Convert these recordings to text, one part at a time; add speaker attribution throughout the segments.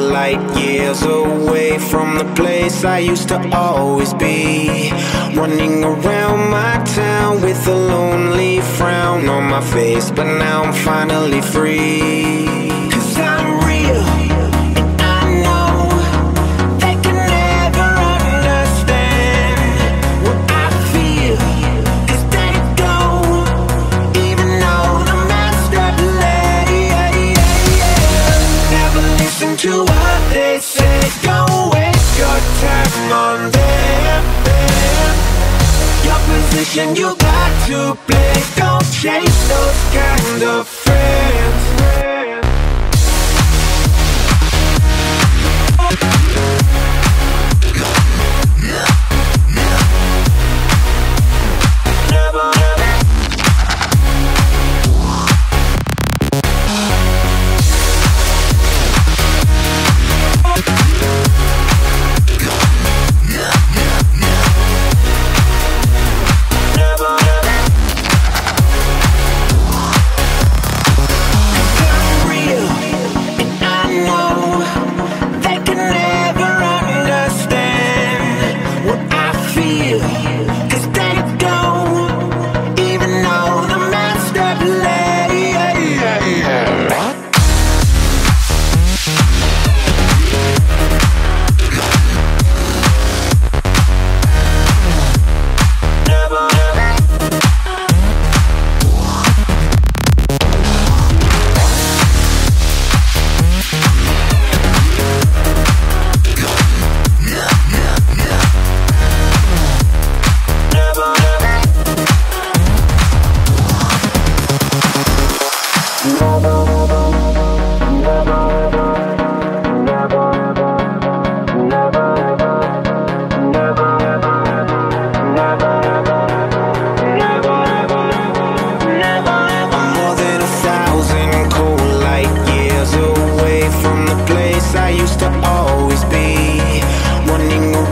Speaker 1: light years away from the place I used to always be. Running around my town with a lonely frown on my face, but now I'm finally free. 'Cause I'm real, and I know they can never understand what I feel. 'Cause they don't even know the master play. Never listen to what they say, don't waste your time on them. Your position you got to play, don't chase those kind of friends.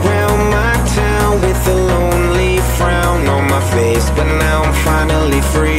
Speaker 1: But now I'm finally free.